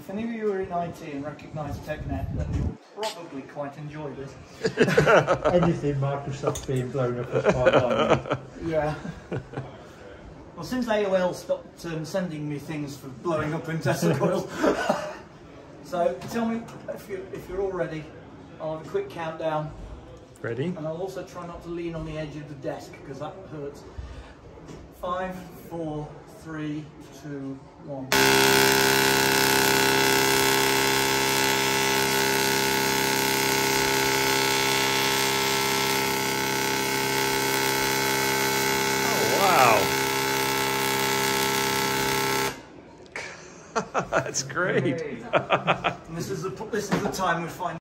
if any of you are in IT and recognise TechNet, then you'll probably quite enjoy this. Anything Microsoft being blown up as fine. Yeah. Well, since AOL stopped sending me things for blowing up in Tesla Coil. So tell me if you're all ready. I'll have a quick countdown. Ready? And I'll also try not to lean on the edge of the desk because that hurts. 5, 4, 3, 2, 1. That's great. And this is the time we find